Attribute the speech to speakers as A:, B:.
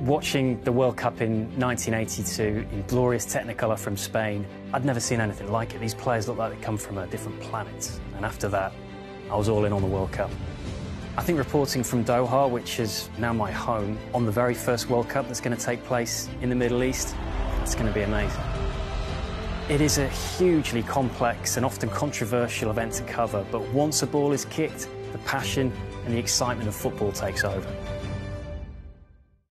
A: Watching the World Cup in 1982 in glorious Technicolor from Spain, I'd never seen anything like it. These players looked like they come from a different planet. And after that, I was all in on the World Cup. I think reporting from Doha, which is now my home, on the very first World Cup that's going to take place in the Middle East, it's going to be amazing. It is a hugely complex and often controversial event to cover, but once a ball is kicked, the passion and the excitement of football takes over.